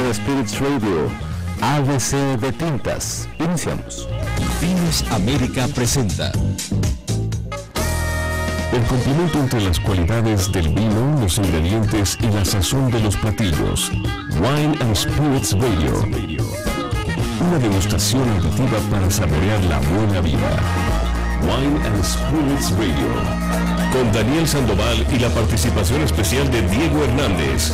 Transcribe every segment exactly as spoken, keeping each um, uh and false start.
and Spirits Radio, A B C de Tintas. Iniciamos. Vinos América presenta. El complemento entre las cualidades del vino, los ingredientes y la sazón de los platillos. Wine and Spirits Radio. Una degustación auditiva para saborear la buena vida. Wine and Spirits Radio. Con Daniel Sandoval y la participación especial de Diego Hernández.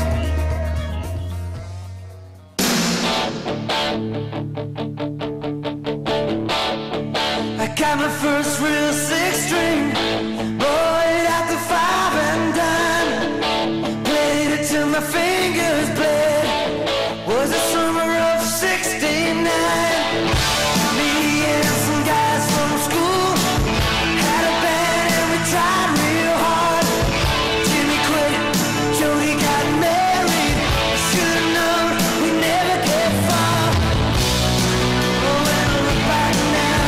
I got my first real six string, bought out the five and dime, played it till my fingers bled, was the summer of sixty-nine, me and some guys from school, had a band and we tried real hard, Jimmy quit, Jody got married, should've known we'd never get far, oh when I look back now,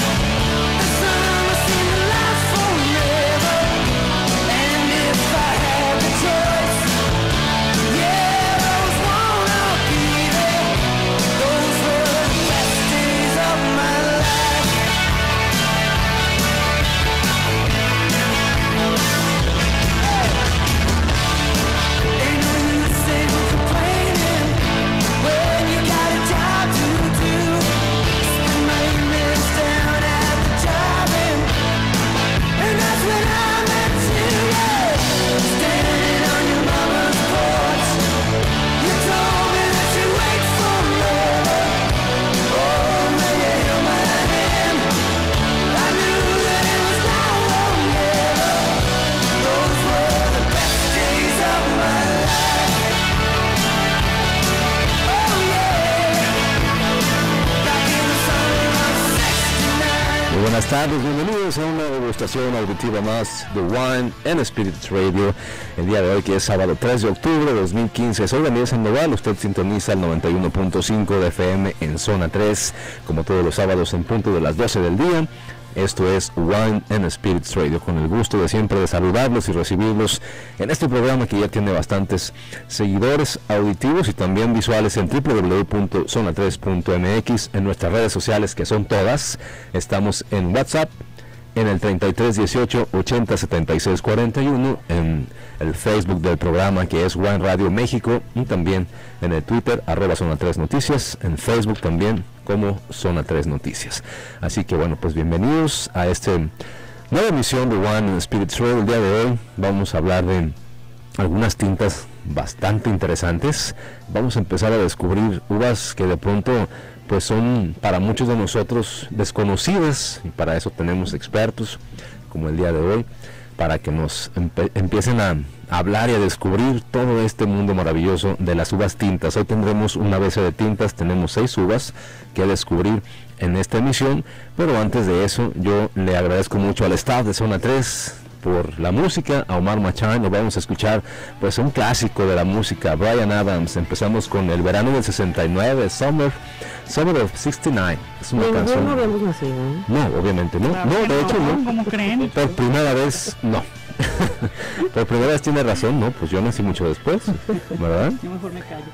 Buenas tardes, bienvenidos a una degustación auditiva más de Wine and Spirits Radio. El día de hoy, que es sábado tres de octubre de dos mil quince, soy Daniel Sandoval. Usted sintoniza el noventa y uno punto cinco de F M en zona tres, como todos los sábados en punto de las doce del día. Esto es Wine and Spirits Radio, con el gusto de siempre de saludarlos y recibirlos en este programa que ya tiene bastantes seguidores auditivos y también visuales en doble u doble u doble u punto zona tres punto m x, en nuestras redes sociales, que son todas. Estamos en WhatsApp en el treinta y tres dieciocho ochenta setenta y seis cuarenta y uno, en el Facebook del programa, que es Wine Radio México, y también en el Twitter arroba Zona tres Noticias, en Facebook también como Zona tres Noticias. Así que bueno, pues bienvenidos a esta nueva emisión de Wine and Spirits Radio. El día de hoy vamos a hablar de algunas tintas bastante interesantes. Vamos a empezar a descubrir uvas que de pronto pues son para muchos de nosotros desconocidas, y para eso tenemos expertos como el día de hoy, para que nos empe- empiecen a hablar y a descubrir todo este mundo maravilloso de las uvas tintas. Hoy tendremos una A B C de tintas, tenemos seis uvas que descubrir en esta emisión, pero antes de eso yo le agradezco mucho al staff de Zona tres por la música, a Omar Machán. Nos vamos a escuchar pues un clásico de la música, Bryan Adams. Empezamos con El verano del sesenta y nueve, Summer Summer of sesenta y nueve. Es una Ninguno canción. no habíamos nacido, ¿eh? No, obviamente no. Claro No, que de hecho no, no. ¿cómo creen? Por primera vez no. Por primera vez tiene razón, no, pues yo nací mucho después, ¿verdad? Yo mejor me callo.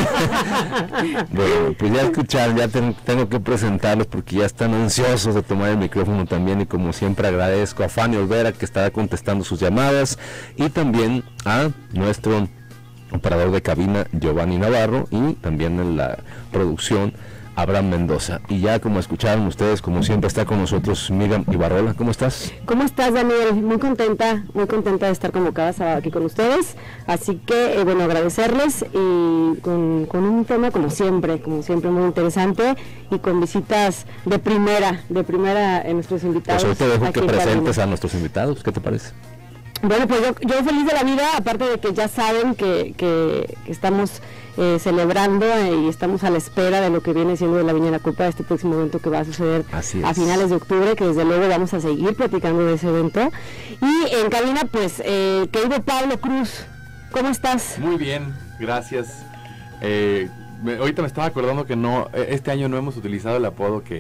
Bueno, pues ya escucharon, ya ten, tengo que presentarlos porque ya están ansiosos de tomar el micrófono también, y como siempre agradezco a Fanny Olvera, que estará contestando sus llamadas, y también a nuestro operador de cabina, Giovanni Navarro, y también en la producción, Abraham Mendoza. Y ya como escucharon ustedes, como siempre está con nosotros Miriam Ibarrola. ¿Cómo estás? ¿Cómo estás, Daniel? Muy contenta, muy contenta de estar convocada sábado aquí con ustedes. Así que, eh, bueno, agradecerles, y con, con un tema como siempre, como siempre muy interesante, y con visitas de primera, de primera en nuestros invitados. Pues hoy te dejo aquí que en presentes cabina. a nuestros invitados. ¿Qué te parece? Bueno, pues yo, yo feliz de la vida, aparte de que ya saben que, que, que estamos eh, celebrando eh, y estamos a la espera de lo que viene siendo de la Viña de la Copa, este próximo evento que va a suceder a finales de octubre, que desde luego vamos a seguir platicando de ese evento. Y en cabina, pues, eh, querido Pablo Cruz, ¿cómo estás? Muy bien, gracias. Eh, me, ahorita me estaba acordando que no, este año no hemos utilizado el apodo que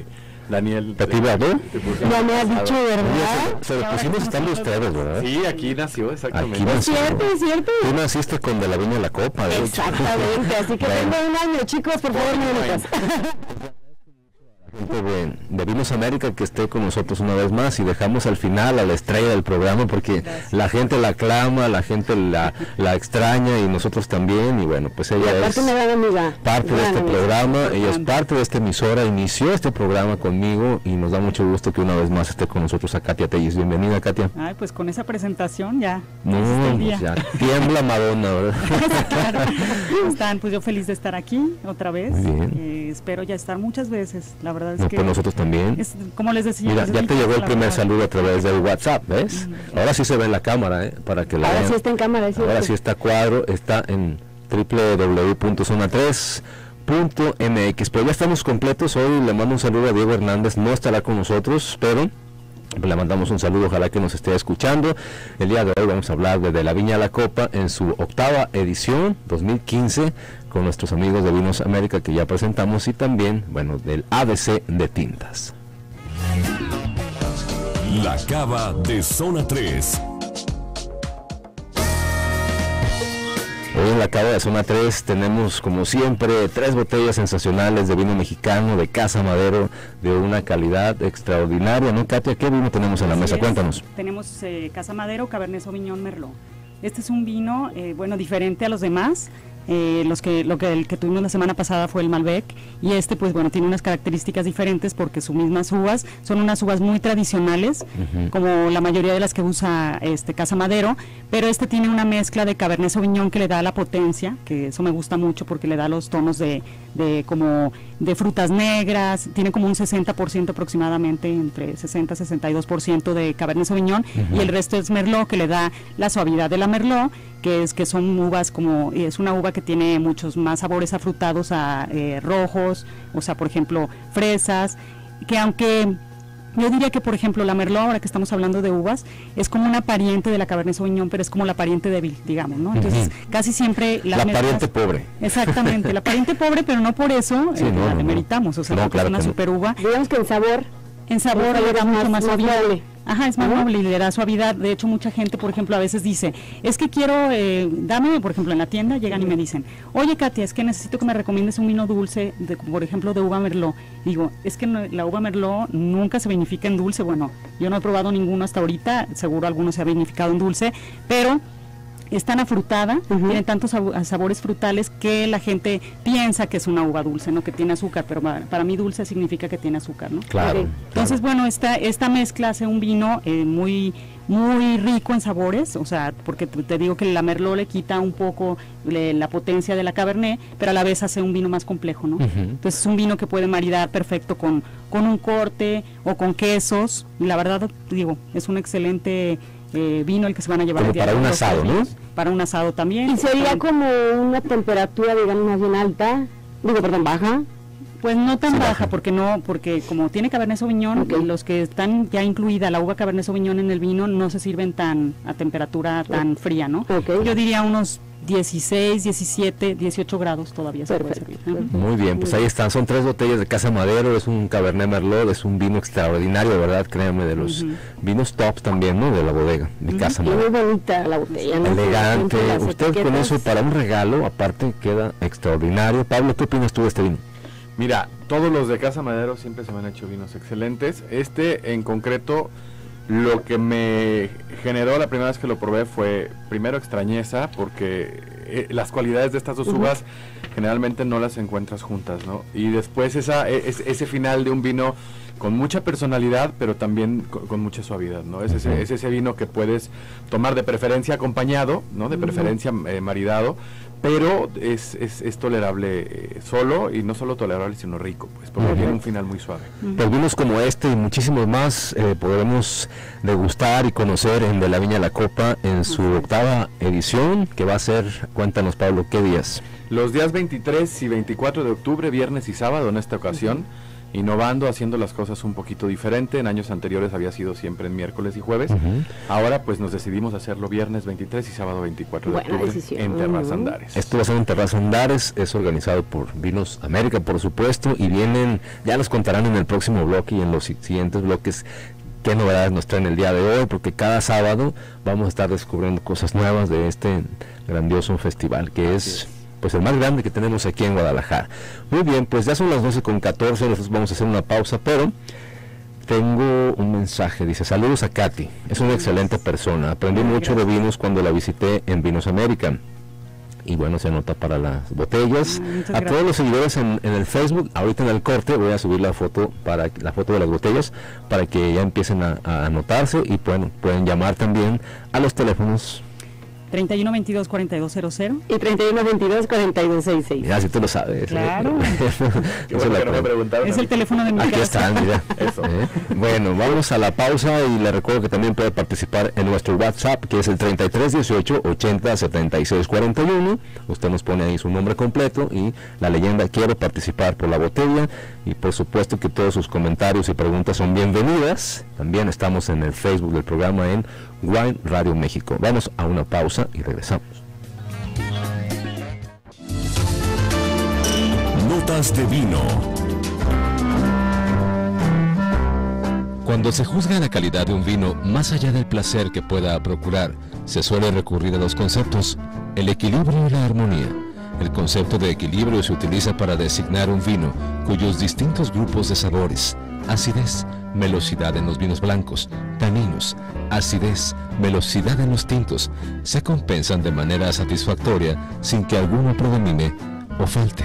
Daniel. ¿Te te habló? Ya me has dicho, ¿verdad? Se lo pusimos estando ustedes, ¿verdad? Sí, aquí nació, exactamente. Aquí nació. Es cierto, es cierto. Tú naciste con de la Viña La Copa, de hecho. Exactamente, así que Bueno. tengo un año, chicos, por favor, minutos. Gente de, de Vinos América que esté con nosotros una vez más, y dejamos al final a la estrella del programa porque Gracias. la gente la aclama, la gente la, la extraña y nosotros también, y bueno, pues ella es Aparte, una gran amiga. parte de Gran este amiga. programa, ella es parte de esta emisora, inició este programa conmigo y nos da mucho gusto que una vez más esté con nosotros a Katia Telles. Bienvenida, Katia. Ay, pues con esa presentación ya. No, hiciste el día. pues ya tiembla Madonna, ¿verdad? Claro. Están, pues yo feliz de estar aquí otra vez. Muy bien. Eh, espero ya estar muchas veces. La verdad es No, que pues nosotros también. es, como les decía, Mira, pues, ya es te mi llegó el casa, primer la verdad. saludo a través del WhatsApp, ¿ves? Ahora sí se ve en la cámara, ¿eh? Para que la Ahora vean. sí está en cámara, es Ahora cierto. sí está cuadro, está en doble u doble u doble u punto zona tres punto m x. Pero ya estamos completos. Hoy le mando un saludo a Diego Hernández, no estará con nosotros, pero le mandamos un saludo, ojalá que nos esté escuchando. El día de hoy vamos a hablar de, de la Viña La Copa en su octava edición, dos mil quince, con nuestros amigos de Vinos América que ya presentamos, y también, bueno, del A B C de Tintas. La Cava de Zona tres. Hoy en la Cava de Zona tres tenemos, como siempre, tres botellas sensacionales de vino mexicano de Casa Madero, de una calidad extraordinaria, ¿no, Katia? ¿Qué vino tenemos en la Así mesa? es. Cuéntanos. Tenemos eh, Casa Madero, Cabernet Sauvignon, Merlot. Este es un vino, eh, bueno, diferente a los demás. Eh, los que, lo que el que tuvimos la semana pasada fue el Malbec, y este pues bueno tiene unas características diferentes porque sus mismas uvas son unas uvas muy tradicionales, Ujú. como la mayoría de las que usa este Casa Madero, pero este tiene una mezcla de Cabernet Sauvignon que le da la potencia, que eso me gusta mucho porque le da los tonos de, de como de frutas negras, tiene como un sesenta por ciento aproximadamente, entre sesenta y sesenta y dos por ciento de Cabernet Sauvignon, Ujú. y el resto es Merlot, que le da la suavidad de la Merlot, que es que son uvas como, es una uva que tiene muchos más sabores afrutados a eh, rojos, o sea, por ejemplo, fresas, que aunque yo diría que, por ejemplo, la Merlot, ahora que estamos hablando de uvas, es como una pariente de la Cabernet Sauvignon, pero es como la pariente débil, digamos, ¿no? Entonces, Ujú. casi siempre las La mezclas- pariente pobre. Exactamente, la pariente pobre, pero no por eso Sí, eh, no, la no, demeritamos, o sea, no, porque claro es una que no. super uva. Digamos que en sabor, En sabor el le da mucho más suavidad. noble. Ajá, es más ¿No? noble y le da suavidad. De hecho, mucha gente, por ejemplo, a veces dice, es que quiero, eh, dame, por ejemplo, en la tienda llegan y me dicen, oye, Katia, es que necesito que me recomiendes un vino dulce, de, por ejemplo, de uva Merlot. Digo, es que no- la uva Merlot nunca se vinifica en dulce. Bueno, yo no he probado ninguno hasta ahorita, seguro alguno se ha vinificado en dulce, pero es tan afrutada, Ujú. tiene tantos sab- sabores frutales que la gente piensa que es una uva dulce, no que tiene azúcar, pero para, para mí dulce significa que tiene azúcar, ¿no? Claro. Ok. Entonces, bueno, esta, esta mezcla hace un vino eh, muy muy rico en sabores, o sea, porque te, te digo que la Merlot le quita un poco le- la potencia de la Cabernet, pero a la vez hace un vino más complejo, ¿no? Ujú. Entonces es un vino que puede maridar perfecto con, con un corte o con quesos, y la verdad, digo, es un excelente eh, vino el que se van a llevar Como el día para de un hoy, asado, ¿no? Para un asado también. y sería Para- como una temperatura, digamos, más bien alta, digo, perdón, baja. Pues no tan Sí, baja, baja. porque no, porque como tiene Cabernet Sauvignon, Ok. los que están ya incluida la uva Cabernet Sauvignon en el vino no se sirven tan a temperatura tan fría, ¿no? Ok. Yo diría unos dieciséis, diecisiete, dieciocho grados todavía se puede Perfecto. servir. Ujú. Muy bien, pues ahí están, son tres botellas de Casa Madero, es un Cabernet Merlot, es un vino extraordinario, ¿verdad? Créanme, de los Ujú. vinos tops también, ¿no? De la bodega, de Casa Y muy Madero. bonita la botella, ¿no? Elegante, Siempre las usted con etiquetas. eso para un regalo, aparte queda extraordinario. Pablo, ¿qué opinas tú de este vino? Mira, todos los de Casa Madero siempre se me han hecho vinos excelentes. Este en concreto, lo que me generó la primera vez que lo probé fue primero extrañeza, porque eh, las cualidades de estas dos Ujú. uvas generalmente no las encuentras juntas, ¿no? Y después esa, e- es- ese final de un vino con mucha personalidad, pero también con, con mucha suavidad, ¿no? Es ese, Ujú. es ese vino que puedes tomar de preferencia acompañado, ¿no? De preferencia eh, maridado, pero es, es, es tolerable eh, solo, y no solo tolerable, sino rico, pues, porque Ujú. tiene un final muy suave. Pues vinos como este y muchísimos más eh, podremos degustar y conocer en De la Viña La Copa en su octava edición, que va a ser, cuéntanos Pablo, ¿qué días? Los días veintitrés y veinticuatro de octubre, viernes y sábado en esta ocasión, innovando, haciendo las cosas un poquito diferente. En años anteriores había sido siempre en miércoles y jueves. Uh-huh. Ahora pues nos decidimos hacerlo viernes veintitrés y sábado veinticuatro de octubre en Terraza Andares. Esto va a ser en Terraza Andares, es organizado por Vinos América, por supuesto, y vienen, ya los contarán en el próximo bloque y en los siguientes bloques qué novedades nos traen el día de hoy, porque cada sábado vamos a estar descubriendo cosas nuevas de este grandioso festival que es... pues el más grande que tenemos aquí en Guadalajara. Muy bien, pues ya son las doce con catorce, nosotros vamos a hacer una pausa, pero tengo un mensaje, dice, saludos a Katy, es una excelente persona, aprendí mucho de vinos cuando la visité en Vinos América, y bueno, se anota para las botellas. Muchas a gracias. todos los seguidores en, en el Facebook, ahorita en el corte voy a subir la foto para la foto de las botellas, para que ya empiecen a, a anotarse, y bueno, pueden llamar también a los teléfonos treinta y uno veintidós cuarenta y dos cero cero y treinta y uno veintidós cuarenta y dos sesenta y seis. Ya, si tú lo sabes. Claro. Qué bueno que no me preguntaron. Es el teléfono de mi Aquí casa. está, mira. Eso. ¿Eh? Bueno, vamos a la pausa y le recuerdo que también puede participar en nuestro WhatsApp, que es el treinta y tres dieciocho ochenta setenta y seis cuarenta y uno. Usted nos pone ahí su nombre completo y la leyenda quiero participar por la botella, y por supuesto que todos sus comentarios y preguntas son bienvenidas. También estamos en el Facebook del programa en Wine Radio México. Vamos a una pausa y regresamos. Notas de vino. Cuando se juzga la calidad de un vino más allá del placer que pueda procurar, se suele recurrir a dos conceptos: el equilibrio y la armonía. El concepto de equilibrio se utiliza para designar un vino cuyos distintos grupos de sabores, acidez, melosidad en los vinos blancos, taninos, acidez, melosidad en los tintos, se compensan de manera satisfactoria sin que alguno predomine o falte.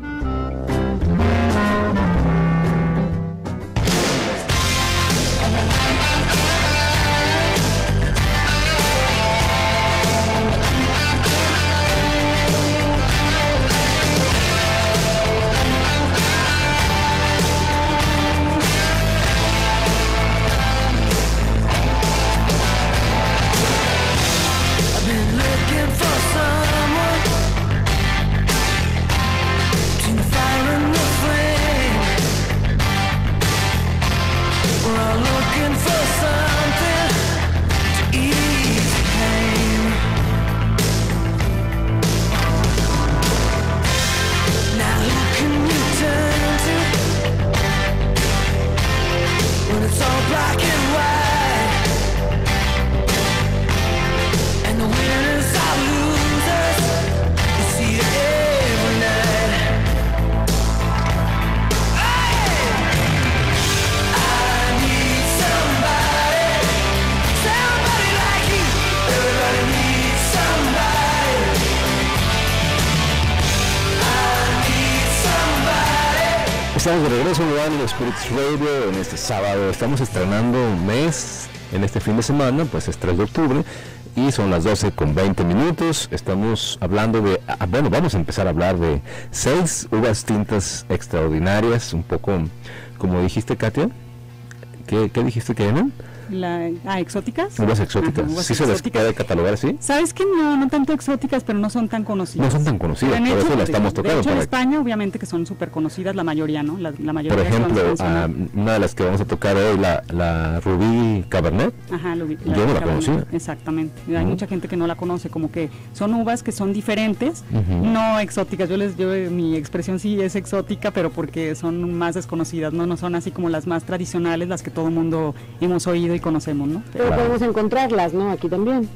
Estamos de regreso en Wine Spirits Radio en este sábado. Estamos estrenando un mes en este fin de semana, pues es tres de octubre y son las doce con veinte minutos. Estamos hablando de, ah, bueno, vamos a empezar a hablar de seis uvas tintas extraordinarias, un poco como dijiste, Katia. ¿Qué, qué dijiste que eran? La, ah, ¿exóticas? Uvas exóticas. Ajá, uvas ¿Sí exóticas. se les puede catalogar así? ¿Sabes que no, no tanto exóticas, pero no son tan conocidas? No son tan conocidas, Pero por hecho, eso la estamos de, tocando. De hecho, en para... España, obviamente, que son súper conocidas, la mayoría, ¿no? La, la mayoría Por ejemplo, que uh, una de las que vamos a tocar hoy, la, la Rubí Cabernet. Ajá, lo vi, yo no la Cabernet, conocía. Exactamente. Uh-huh. Hay mucha gente que no la conoce, como que son uvas que son diferentes, uh-huh. no exóticas. Yo les, yo mi expresión sí es exótica, pero porque son más desconocidas, no, no son así como las más tradicionales, las que todo el mundo hemos oído y conocemos, ¿no? Pero Claro. podemos encontrarlas, ¿no? Aquí también.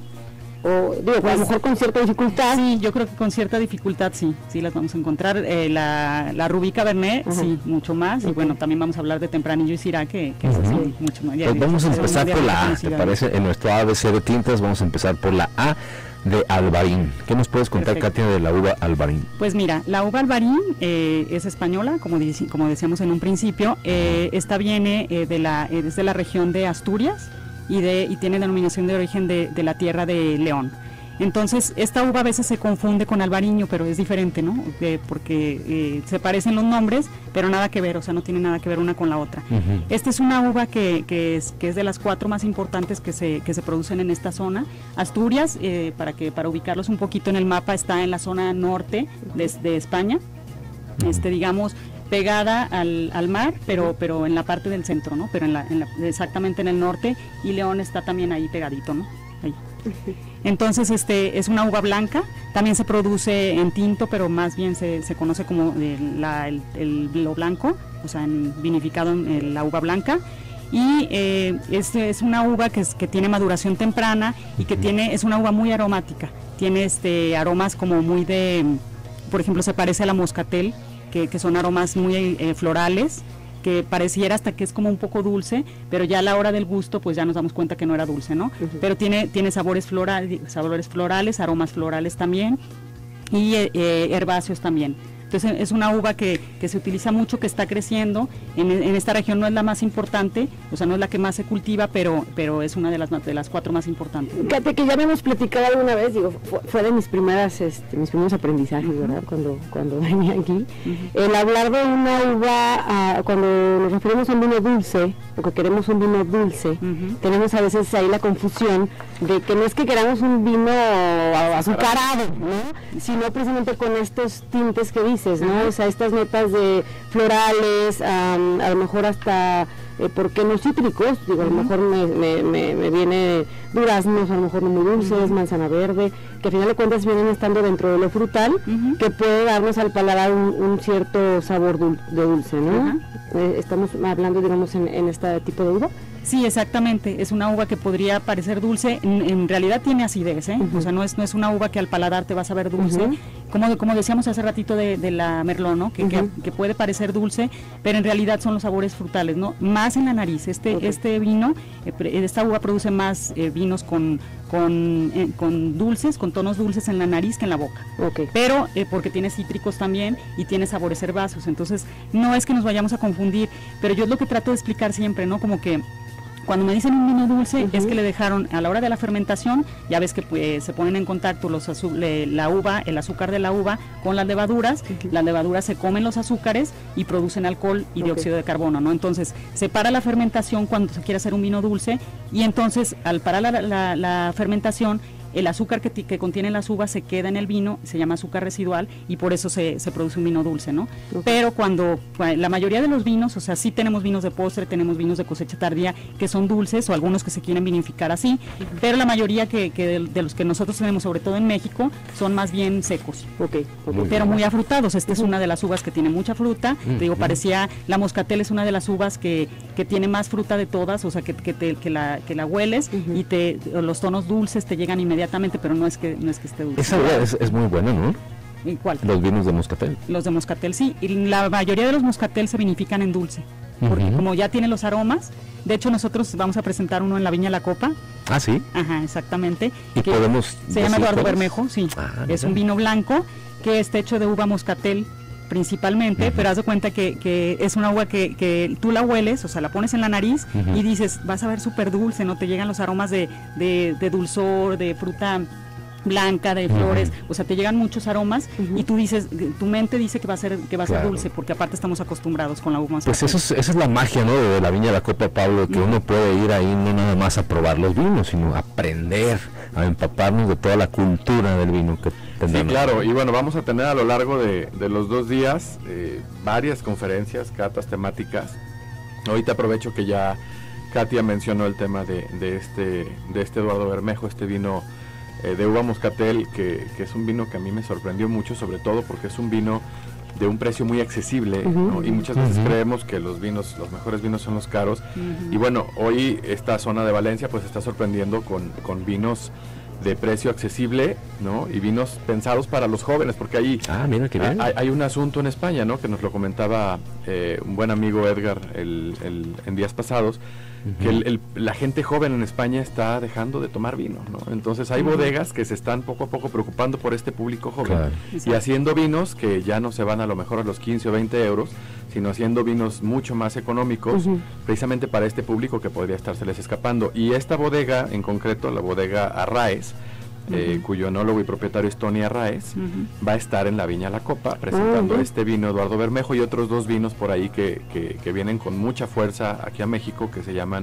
O digo, pues, a lo mejor con cierta dificultad. Sí, yo creo que con cierta dificultad sí, sí las vamos a encontrar. Eh, la, la Rubí Cabernet, Ajá. sí, mucho más. Okay. Y bueno, también vamos a hablar de Tempranillo y Syrah, que, que eso Ujú. sí, mucho más. Ya, Pues vamos a es empezar por la A, ¿te conocida. parece? En nuestro A B C de tintas vamos a empezar por la A de Albarín. ¿Qué nos puedes contar, Perfecto. Katia, de la uva Albarín? Pues mira, la uva Albarín eh, es española, como, dici- como decíamos en un principio. Eh, esta viene eh, de la, eh, es de la región de Asturias y, de, y tiene denominación de origen de, de la tierra de León. Entonces, esta uva a veces se confunde con albariño, pero es diferente, ¿no? Eh, porque eh, se parecen los nombres, pero nada que ver, o sea, no tiene nada que ver una con la otra. Uh-huh. Esta es una uva que, que, es, que es de las cuatro más importantes que se, que se producen en esta zona. Asturias, eh, para, que, para ubicarlos un poquito en el mapa, está en la zona norte de, de España. Este, digamos, pegada al, al mar, pero pero en la parte del centro, ¿no? Pero en la, en la, exactamente en el norte, y León está también ahí pegadito, ¿no? Ahí. Entonces este es una uva blanca, también se produce en tinto, pero más bien se, se conoce como el, la, el, el lo blanco, o sea, en, vinificado en, en la uva blanca. Y eh, es, es una uva que, es, que tiene maduración temprana y que tiene es una uva muy aromática, tiene este aromas como muy de, por ejemplo, se parece a la moscatel, que, que son aromas muy eh, florales, que pareciera hasta que es como un poco dulce, pero ya a la hora del gusto pues ya nos damos cuenta que no era dulce, ¿no? Uh-huh. Pero tiene, tiene sabores florales, sabores florales, aromas florales también, y eh, herbáceos también. Entonces es una uva que, que se utiliza mucho, que está creciendo, en, en esta región no es la más importante, o sea, no es la que más se cultiva, pero pero es una de las de las cuatro más importantes. Fíjate que ya habíamos platicado alguna vez, digo, fue, fue de mis primeras, este, mis primeros aprendizajes, uh-huh. ¿verdad? Cuando, cuando venía aquí. Uh-huh. El hablar de una uva, uh, cuando nos referimos a un vino dulce, o que queremos un vino dulce, uh-huh. tenemos a veces ahí la confusión de que no es que queramos un vino azucarado, ¿no? Sino precisamente con estos tintes que dices, ¿no? O sea, estas notas de florales, um, a lo mejor hasta, eh, ¿por qué no cítricos? Digo, a lo mejor me, me, me, me viene duraznos, a lo mejor no muy dulces, manzana verde, que al final de cuentas vienen estando dentro de lo frutal, uh-huh. que puede darnos al paladar un, un cierto sabor dul de dulce, ¿no? Uh-huh. eh, estamos hablando, digamos, en, en este tipo de uva. Sí, exactamente, es una uva que podría parecer dulce, en, en realidad tiene acidez, ¿eh? Uh-huh. O sea, no es, no es una uva que al paladar te vas a ver dulce, uh-huh. como, como decíamos hace ratito de, de la Merlot, ¿no? Que, uh-huh. que, que puede parecer dulce, pero en realidad son los sabores frutales, ¿no? Más en la nariz, este, okay. este vino, eh, esta uva produce más eh, vinos con, con, eh, con dulces, con tonos dulces en la nariz que en la boca, okay. pero eh, porque tiene cítricos también y tiene sabores herbáceos, entonces no es que nos vayamos a confundir, pero yo es lo que trato de explicar siempre, ¿no? Como que cuando me dicen un vino dulce, uh-huh. es que le dejaron a la hora de la fermentación, ya ves que pues, se ponen en contacto los le, la uva, el azúcar de la uva con las levaduras, uh-huh. las levaduras se comen los azúcares y producen alcohol y okay. dióxido de carbono, ¿no? Entonces se para la fermentación cuando se quiere hacer un vino dulce, y entonces al parar la, la, la fermentación, el azúcar que, que contienen las uvas se queda en el vino, se llama azúcar residual, y por eso se, se produce un vino dulce, ¿no? Okay. Pero cuando, la mayoría de los vinos, o sea, sí tenemos vinos de postre, tenemos vinos de cosecha tardía que son dulces, o algunos que se quieren vinificar así, uh-huh. pero la mayoría que, que de, de los que nosotros tenemos, sobre todo en México, son más bien secos, okay. Okay. Muy pero bien. Muy afrutados. Esta uh-huh. es una de las uvas que tiene mucha fruta, uh-huh. te digo, parecía, la moscatel es una de las uvas que, que tiene más fruta de todas, o sea, que, que, te, que, la, que la hueles, uh-huh. y te, los tonos dulces te llegan inmediatamente, pero no es que no es que esté dulce. Esa es, es muy buena, ¿no? ¿Y cuál? Los vinos de moscatel. Los de moscatel, sí. Y la mayoría de los moscatel se vinifican en dulce, porque uh-huh. como ya tiene los aromas. De hecho, nosotros vamos a presentar uno en la Viña La Copa. Ah, sí. Ajá, exactamente. ¿Y que podemos se llama Eduardo cuál? Bermejo, sí. Ah, es un vino blanco que está hecho de uva moscatel principalmente, uh-huh. pero haz de cuenta que, que es una uva que, que tú la hueles, o sea, la pones en la nariz uh-huh. y dices, vas a ver súper dulce, ¿no? Te llegan los aromas de, de, de dulzor, de fruta blanca, de flores, uh-huh. o sea, te llegan muchos aromas uh-huh. y tú dices, tu mente dice que va a ser que va a claro. ser dulce, porque aparte estamos acostumbrados con la uva moscatel. Pues eso es, esa es la magia, ¿no? De la Viña La Copa, Pablo, que uh-huh. uno puede ir ahí no nada más a probar los vinos, sino a aprender, a empaparnos de toda la cultura del vino que tendremos. Sí, claro, y bueno, vamos a tener a lo largo de, de los dos días eh, varias conferencias, catas temáticas. Ahorita aprovecho que ya Katia mencionó el tema de, de este de este Eduardo Bermejo, este vino eh, de uva moscatel, que, que es un vino que a mí me sorprendió mucho, sobre todo porque es un vino de un precio muy accesible, uh-huh. ¿no? Y muchas veces uh-huh. creemos que los vinos, los mejores vinos son los caros, uh-huh. y bueno, hoy esta zona de Valencia pues está sorprendiendo con, con vinos de precio accesible, ¿no? Y vinos pensados para los jóvenes, porque hay, ah, mira, qué bien. hay, hay un asunto en España, ¿no? Que nos lo comentaba eh, un buen amigo Edgar el, el, en días pasados, uh-huh. que el, el, la gente joven en España está dejando de tomar vino, ¿no? Entonces hay uh-huh. bodegas que se están poco a poco preocupando por este público joven, claro. y haciendo vinos que ya no se van a lo mejor a los quince o veinte euros, sino haciendo vinos mucho más económicos, uh-huh. precisamente para este público que podría estárseles escapando. Y esta bodega, en concreto, la bodega Arraez, uh-huh. eh, cuyo enólogo y propietario es Tony Arraez, uh-huh. va a estar en la Viña La Copa presentando uh-huh. este vino Eduardo Bermejo y otros dos vinos por ahí que, que, que vienen con mucha fuerza aquí a México, que se llaman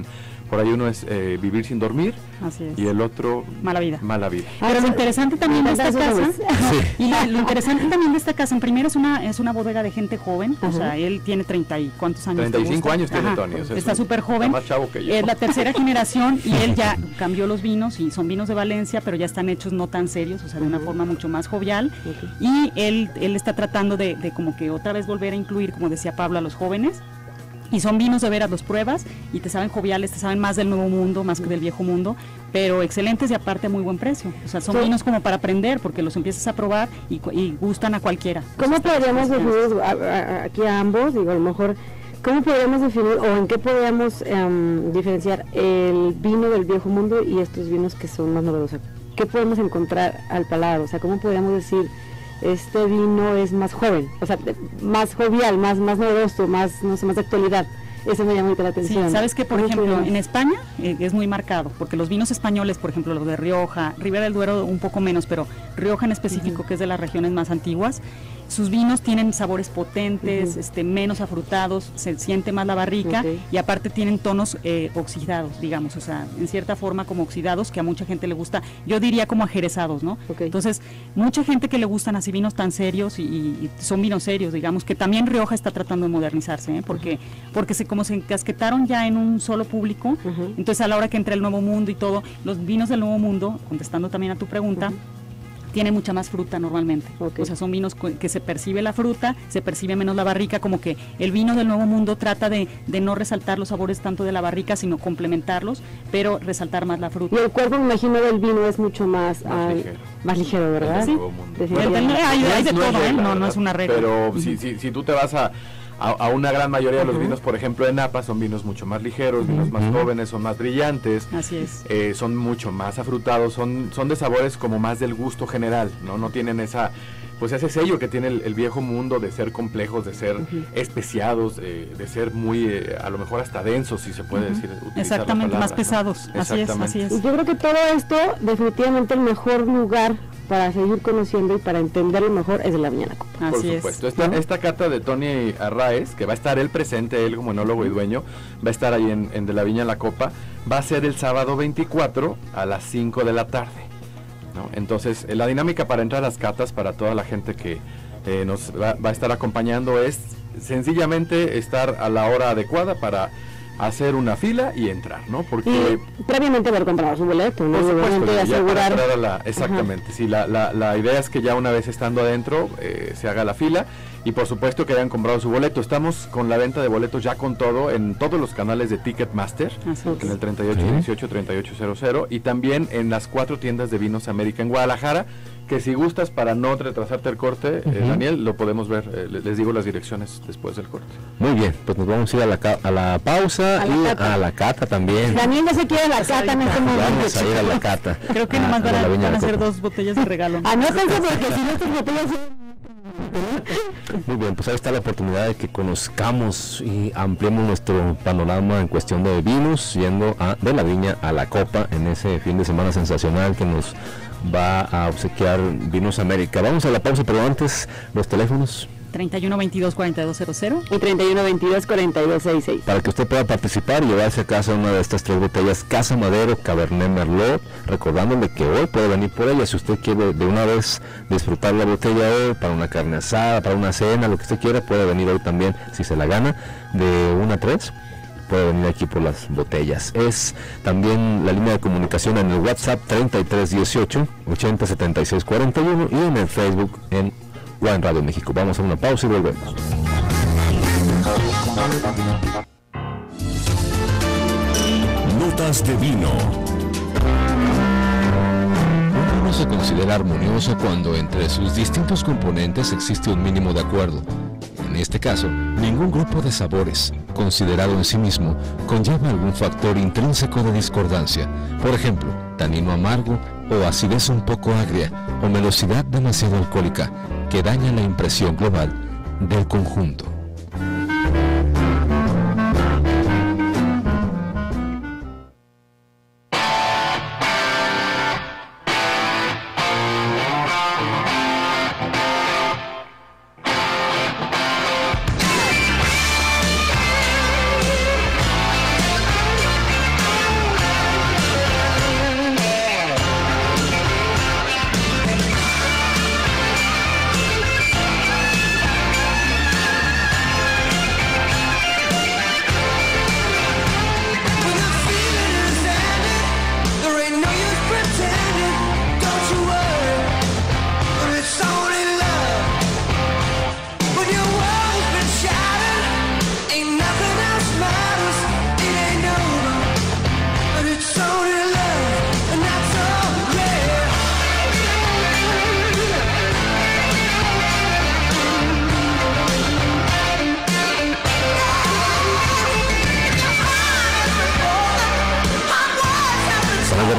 Por ahí uno es eh, Vivir sin dormir. Así es. Y el otro Mala vida. Mala vida. Pero lo interesante también de esta casa, Sí. y lo, lo interesante también de esta casa, en primero es una es una bodega de gente joven, Ajá. o sea, él tiene treinta y cuántos años. treinta y cinco ¿te gusta? años tiene Ajá. Tony. O sea, Está es un- súper joven. está más chavo que yo. Es la tercera generación y él ya cambió los vinos y son vinos de Valencia, pero ya están hechos no tan serios, o sea, de una forma mucho más jovial. Ok. Y él él está tratando de, de como que otra vez volver a incluir, como decía Pablo, a los jóvenes. Y son vinos de veras, los pruebas y te saben joviales, te saben más del nuevo mundo, más que del viejo mundo, pero excelentes y aparte a muy buen precio. O sea, son Sí. vinos como para aprender, porque los empiezas a probar y, cu- y gustan a cualquiera. ¿Cómo Entonces, podríamos pues, definir a- a- aquí a ambos? Digo, a lo mejor, ¿cómo podríamos definir o en qué podríamos em, diferenciar el vino del viejo mundo y estos vinos que son más novedosos? ¿Qué podemos encontrar al paladar? O sea, ¿cómo podríamos decir este vino es más joven? O sea, de- más jovial, más más novedoso, más, no sé, más de actualidad. Eso me llama mucho la Sí, atención. sabes que por ¿Cómo ejemplo podríamos- en España eh, es muy marcado, porque los vinos españoles, por ejemplo los de Rioja, Ribera del Duero un poco menos, pero Rioja en específico, que es de las regiones más antiguas, sus vinos tienen sabores potentes, Ujú. este, menos afrutados, se siente más la barrica Ok. y aparte tienen tonos eh, oxidados, digamos, o sea, en cierta forma como oxidados, que a mucha gente le gusta, yo diría como ajerezados, ¿no? Ok. Entonces, mucha gente que le gustan así vinos tan serios y, y son vinos serios, digamos, que también Rioja está tratando de modernizarse, ¿eh? porque, porque se, como se encasquetaron ya en un solo público, Ujú. entonces a la hora que entra el Nuevo Mundo y todo, los vinos del Nuevo Mundo, contestando también a tu pregunta, tienen mucha más fruta normalmente. Ok. O sea, son vinos cu- que se percibe la fruta, se percibe menos la barrica, como que el vino del Nuevo Mundo trata de, de no resaltar los sabores tanto de la barrica, sino complementarlos, pero resaltar más la Y fruta. el cuerpo, me imagino, del vino es mucho más, Más ah, ligero. más ligero, ¿verdad? El Nuevo Mundo. Definitivamente. Pero hay- hay de No es todo, ¿eh? regla, No, no ¿verdad? es una regla. Pero Ujú. si, si, si tú te vas a, a, a una gran mayoría de los Ujú. vinos, por ejemplo, de Napa, son vinos mucho más ligeros, vinos más Ujú. jóvenes, son más brillantes. Así es. eh, son mucho más afrutados, son, son de sabores como más del gusto general, ¿no? No tienen esa, pues ese sello que tiene el, el viejo mundo de ser complejos, de ser especiados, eh, de ser muy, eh, a lo mejor hasta densos, si se puede decir. utilizar la Exactamente, más palabra, ¿no? pesados. Así es, así es. Y yo creo que todo esto, definitivamente el mejor lugar para seguir conociendo y para entenderlo mejor es de la Viña La Copa. Por Así es. supuesto. Esta, ¿no? esta cata de Tony Arraez, que va a estar él presente, él como enólogo y dueño, va a estar ahí en, en De la Viña La Copa, va a ser el sábado veinticuatro a las cinco de la tarde, ¿no? Entonces, eh, la dinámica para entrar a las catas, para toda la gente que eh, nos va, va a estar acompañando, es sencillamente estar a la hora adecuada para hacer una fila y entrar, ¿no? Porque... Y previamente haber comprado su boleto, ¿no? Por Y supuesto, obviamente ya para asegurar. entrar a la- exactamente, sí, la, la, la idea es que ya una vez estando adentro eh, se haga la fila y por supuesto que hayan comprado su boleto. Estamos con la venta de boletos ya con todo en todos los canales de Ticketmaster, Así es. en el treinta y ocho dieciocho treinta y ocho cero cero y también en las cuatro tiendas de Vinos América en Guadalajara, que si gustas para no retrasarte el corte, eh, Ujú. Daniel, lo podemos ver, eh, le- les digo las direcciones después del corte. Muy bien, pues nos vamos a ir a la, ca- a la pausa A la y cata. a la cata también. Daniel ya se quiere la cata en este momento. Vamos a ir a la cata. Creo que a- nomás a van a, la Viña van a La hacer Copa. dos botellas de regalo. Anótense porque si no estas botellas son- Muy bien, pues ahí está la oportunidad de que conozcamos y ampliemos nuestro panorama en cuestión de vinos, yendo a, de la viña a la copa en ese fin de semana sensacional que nos va a obsequiar Vinos América. Vamos a la pausa, pero antes los teléfonos treinta y uno veintidós cuarenta y dos cero cero. Y treinta y uno veintidós cuarenta y dos sesenta y seis. para que usted pueda participar y llevarse a casa una de estas tres botellas Casa Madero Cabernet Merlot, recordándole que hoy puede venir por ella si usted quiere de una vez disfrutar la botella hoy para una carne asada, para una cena, lo que usted quiera, puede venir hoy también si se la gana de una a tres. Puede venir aquí por las botellas. Es también la línea de comunicación en el WhatsApp treinta y tres dieciocho ochenta setenta y seis cuarenta y uno y en el Facebook en Wine Radio México. Vamos a una pausa y volvemos. Notas de vino. Un vino se considera armonioso cuando entre sus distintos componentes existe un mínimo de acuerdo. En este caso, ningún grupo de sabores, considerado en sí mismo, conlleva algún factor intrínseco de discordancia. Por ejemplo, tanino amargo o acidez un poco agria o melosidad demasiado alcohólica, que daña la impresión global del conjunto.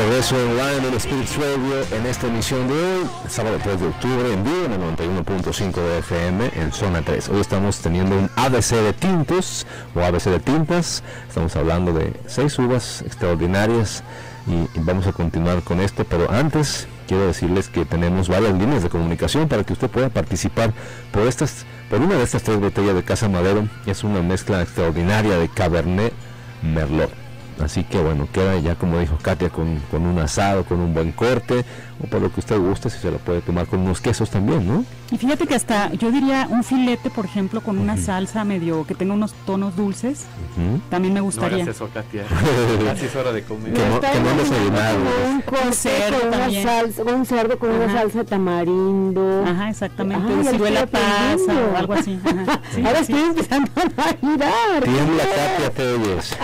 regreso en Wine and Spirits Radio en esta emisión de hoy, sábado tres de octubre, en vivo en el noventa y uno punto cinco de F M en zona tres. Hoy estamos teniendo un A B C de tintos o A B C de tintas. Estamos hablando de seis uvas extraordinarias y, y vamos a continuar con esto, pero antes quiero decirles que tenemos varias líneas de comunicación para que usted pueda participar por estas, por una de estas tres botellas de Casa Madero. Es una mezcla extraordinaria de Cabernet Merlot. Así que bueno, queda ya, como dijo Katia, con, con un asado, con un buen corte, o por lo que usted guste, si se lo puede tomar con unos quesos también, ¿no? Y fíjate que hasta, yo diría, un filete, por ejemplo, con una uh-huh. salsa medio, que tenga unos tonos dulces, uh-huh. también me gustaría. No hagas eso, Katia, casi es hora de comer. Que no, que no desayunado. Un cerdo con una salsa, un cerdo con Ajá. una salsa de tamarindo. Ajá, exactamente, Ay, ciruela pasa o algo así. Ajá. Sí, Ahora sí. estoy empezando a mirar. Tiembla Katia Telles.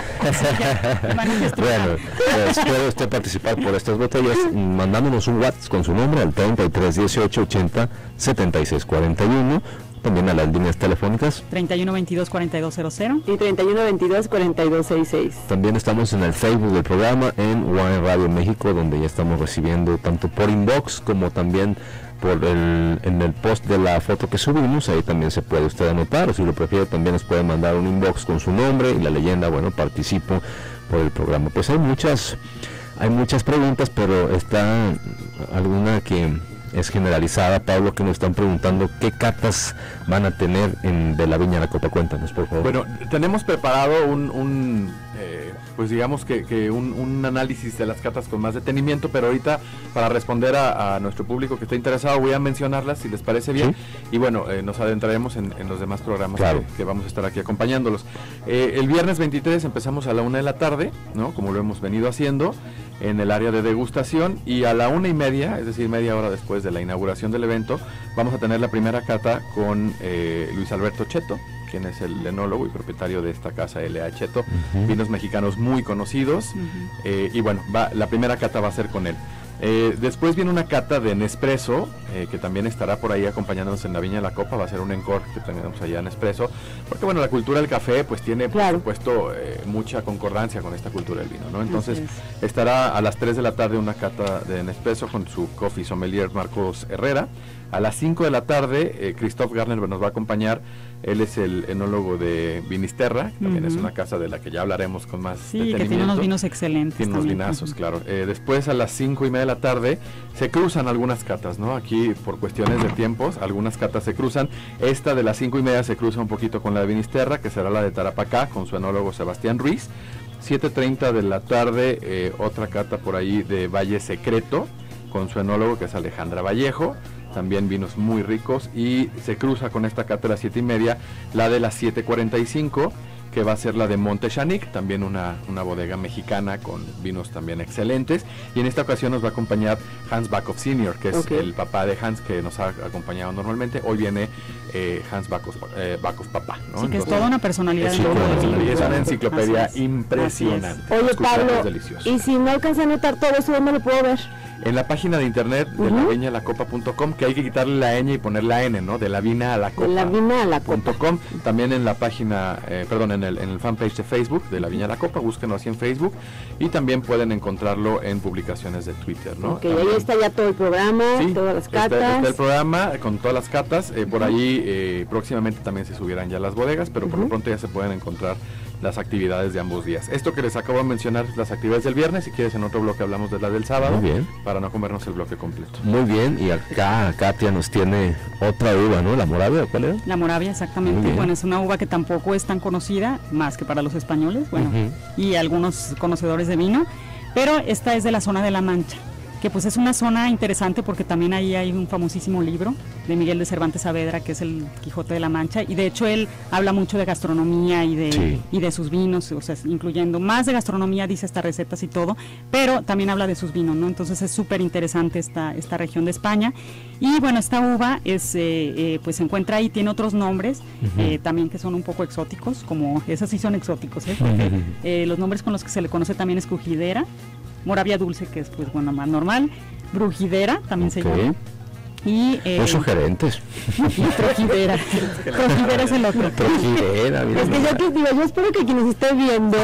Bueno, pues puede usted participar por estas botellas mandándonos un WhatsApp con su nombre al treinta y tres dieciocho ochenta setenta y seis cuarenta y uno, también a las líneas telefónicas treinta y uno veintidós cuarenta y dos cero cero y treinta y uno veintidós cuarenta y dos sesenta y seis. También estamos en el Facebook del programa, en Wine Radio México, donde ya estamos recibiendo tanto por inbox como también por el, en el post de la foto que subimos. Ahí también se puede usted anotar, o si lo prefiere también nos puede mandar un inbox con su nombre y la leyenda, bueno, participo por el programa. Pues hay muchas hay muchas preguntas, pero está alguna que es generalizada, Pablo, que nos están preguntando qué catas van a tener en de la Viña La Copa. Cuéntanos, por favor. Bueno, tenemos preparado un, un eh, pues digamos que, que un, un análisis de las catas con más detenimiento, pero ahorita para responder a, a nuestro público que está interesado voy a mencionarlas si les parece bien. ¿Sí? Y bueno, eh, nos adentraremos en, en los demás programas claro. que, que vamos a estar aquí acompañándolos. Eh, el viernes veintitrés empezamos a la una de la tarde, ¿no? Como lo hemos venido haciendo, en el área de degustación, y a la una y media, es decir, media hora después de la inauguración del evento, vamos a tener la primera cata con eh, Luis Alberto Cheto, quien es el enólogo y propietario de esta casa L A Cheto, uh-huh. vinos mexicanos muy conocidos, uh-huh. eh, y bueno, va, la primera cata va a ser con él. Eh, después viene una cata de Nespresso, eh, que también estará por ahí acompañándonos en la Viña de la Copa. Va a ser un encore que tenemos allá en Nespresso, porque bueno, la cultura del café pues tiene claro. por supuesto eh, mucha concordancia con esta cultura del vino, ¿no? Entonces es. estará a las tres de la tarde una cata de Nespresso con su coffee sommelier Marcos Herrera. A las cinco de la tarde, eh, Christoph Garner nos va a acompañar. Él es el enólogo de Vinisterra, que también uh-huh. es una casa de la que ya hablaremos con más sí, detenimiento. Que tiene unos vinos excelentes. Tiene unos vinazos, uh-huh. claro. Eh, después, a las cinco y media de la tarde, se cruzan algunas catas, ¿no? Aquí, por cuestiones de tiempos, algunas catas se cruzan. Esta de las cinco y media se cruza un poquito con la de Vinisterra, que será la de Tarapacá, con su enólogo Sebastián Ruiz. siete treinta de la tarde, eh, otra cata por ahí de Valle Secreto, con su enólogo, que es Alejandra Vallejo. También vinos muy ricos, y se cruza con esta cata a las siete y media, la de las siete cuarenta y cinco, que va a ser la de Monte Chanic, también una, una bodega mexicana con vinos también excelentes, y en esta ocasión nos va a acompañar Hans Backhoff senior, que es okay. el papá de Hans, que nos ha acompañado normalmente. Hoy viene eh, Hans Backhoff, eh, Backhoff papá, ¿no? Sí, que Entonces, es toda una personalidad. Es, una, es una enciclopedia es. impresionante. Oye, Pablo, y si no alcanza a anotar todo eso, ¿dónde lo puedo ver? En la página de internet de uh-huh. la viña la copa punto com, que hay que quitarle la ñ y poner la n, ¿no? De la vina a la copa. La vina a la copa. .com. También en la página, eh, perdón, en el, en el fanpage de Facebook de la Viña la Copa, búsquenlo así en Facebook, y también pueden encontrarlo en publicaciones de Twitter, ¿no? Ok, también, ahí está ya todo el programa, sí, todas las catas. Está, está el programa con todas las catas, eh, por uh-huh. ahí eh, próximamente también se subirán ya las bodegas, pero uh-huh. por lo pronto ya se pueden encontrar las actividades de ambos días. Esto que les acabo de mencionar, las actividades del viernes, si quieres en otro bloque hablamos de las del sábado. Muy bien. Para no comernos el bloque completo. Muy bien, y acá Katia nos tiene otra uva, ¿no? ¿La Moravia? ¿Cuál era? La Moravia, exactamente. Bueno, es una uva que tampoco es tan conocida, más que para los españoles, bueno, uh-huh. y algunos conocedores de vino, pero esta es de la zona de La Mancha, que pues es una zona interesante porque también ahí hay un famosísimo libro de Miguel de Cervantes Saavedra, que es el Quijote de la Mancha, y de hecho él habla mucho de gastronomía y de, sí. y de sus vinos, o sea, incluyendo más de gastronomía, dice hasta recetas y todo, pero también habla de sus vinos, ¿no? Entonces es súper interesante esta, esta región de España. Y bueno, esta uva es, eh, eh, pues se encuentra ahí, tiene otros nombres, uh-huh. eh, también que son un poco exóticos, como, esas sí son exóticos, ¿eh? Porque, uh-huh. eh, los nombres con los que se le conoce también es Crujidera, Moravia Dulce, que es pues bueno, más normal, Brujidera también okay. se llama, Y, eh, muy sugerentes. Y Trojidera. Trojidera es el otro. Trojidera, mira. Es que yo, que, digo, yo espero que quienes estén viendo,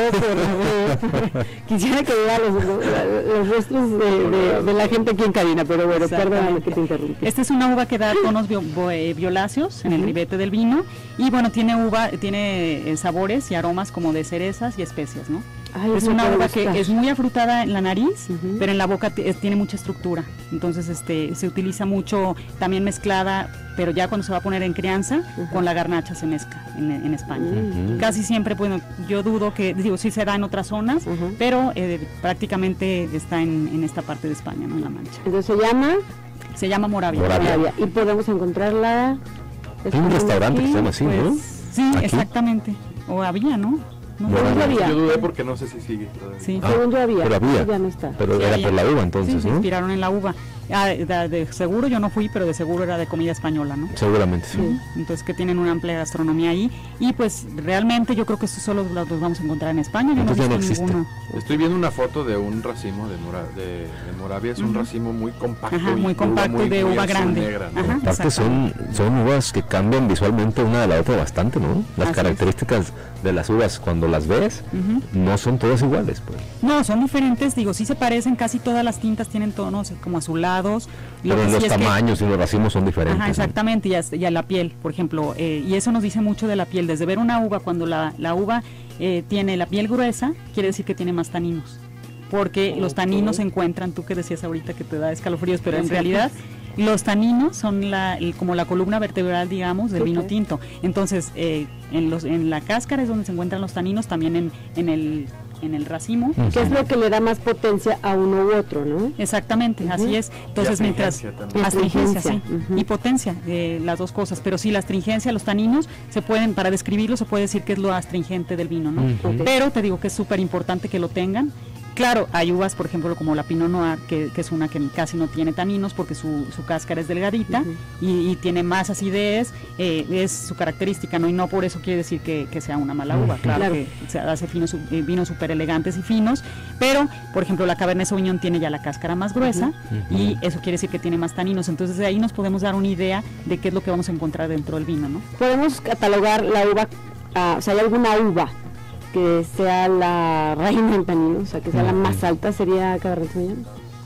por favor, quisiera que vean los, los, los rostros de, de, de la gente aquí en cabina, pero bueno, perdóname que te interrumpí. Esta es una uva que da tonos bio, bio, violáceos en el ribete del vino y bueno, tiene uva, tiene eh, sabores y aromas como de cerezas y especias, ¿no? Ay, es una uva que es muy afrutada en la nariz, uh-huh. pero en la boca tiene mucha estructura. Entonces este se utiliza mucho también mezclada, pero ya cuando se va a poner en crianza, uh-huh. con la garnacha se mezcla en, en España. Uh-huh. Casi siempre, bueno, yo dudo que, digo, sí se da en otras zonas, uh-huh. pero eh, prácticamente está en, en esta parte de España, ¿no? En La Mancha. Entonces se llama... Se llama Moravia. Moravia. Moravia. Y podemos encontrarla... Hay un restaurante aquí, que se llama así, pues, ¿no? Sí, ¿aquí? Exactamente. O había, ¿no? No, bueno, yo, había. yo dudé porque no sé si sigue. Sí. Ah, según yo había, pero había, ya no está. Pero sí, era había. por la uva entonces, sí, ¿no? Se inspiraron en la uva. Ah, de, de seguro yo no fui, pero de seguro era de comida española, ¿no? Seguramente, sí. sí. Entonces que tienen una amplia gastronomía ahí y pues realmente yo creo que estos solo los, los vamos a encontrar en España. Yo entonces no he visto visto ninguno. Estoy viendo una foto de un racimo de, Mora, de, de Moravia, es uh-huh. un racimo muy compacto. Ajá, muy y compacto uva muy, de muy uva grande. Negra, ¿no? Ajá, aparte son, son uvas que cambian visualmente una de la otra bastante, ¿no? Las Así características es. de las uvas cuando las ves uh-huh. no son todas iguales, pues. No, son diferentes, digo, sí se parecen, casi todas las tintas tienen tonos como azulados. Pero en los sí tamaños que, y los racimos son diferentes. Ajá, exactamente, ¿no? y, a, y a la piel, por ejemplo, eh, y eso nos dice mucho de la piel, desde ver una uva, cuando la, la uva eh, tiene la piel gruesa, quiere decir que tiene más taninos, porque okay. los taninos se encuentran, tú que decías ahorita que te da escalofríos, pero en realidad los taninos son la, el, como la columna vertebral, digamos, del okay. vino tinto. Entonces, eh, en, los, en la cáscara es donde se encuentran los taninos, también en, en el... en el racimo. Uh-huh. Que es lo que le da más potencia a uno u otro, ¿no? Exactamente, uh-huh. así es. Entonces, mientras... Astringencia, sí. Uh-huh. Y potencia, eh, las dos cosas. Pero sí, la astringencia, los taninos, se pueden, para describirlo, se puede decir que es lo astringente del vino, ¿no? Uh-huh. Okay. Pero te digo que es súper importante que lo tengan. Claro, hay uvas, por ejemplo, como la Pinot Noir, que, que es una que casi no tiene taninos porque su, su cáscara es delgadita uh-huh. y, y tiene más acidez, eh, es su característica, ¿no? Y no por eso quiere decir que, que sea una mala uva, claro, claro. que se hace finos, eh, vinos súper elegantes y finos, pero, por ejemplo, la Cabernet Sauvignon tiene ya la cáscara más gruesa uh-huh. y eso quiere decir que tiene más taninos, entonces de ahí nos podemos dar una idea de qué es lo que vamos a encontrar dentro del vino, ¿no? Podemos catalogar la uva, uh, o sea, ¿hay alguna uva que sea la reina en taninos, o sea, que sea la más alta, sería Cabernet Sauvignon?